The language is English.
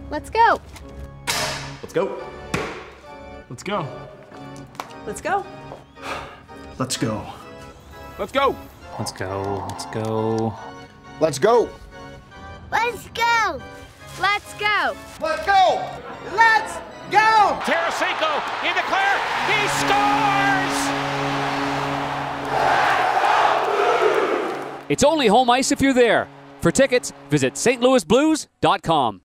Let's go. Let's go. Let's go. Let's go. Let's go. Let's go. Let's go. Let's go. Let's go. Let's go. Let's go. Let's go. Let's go. Tarasenko in the clear. He scores! It's only home ice if you're there. For tickets, visit stlouisblues.com.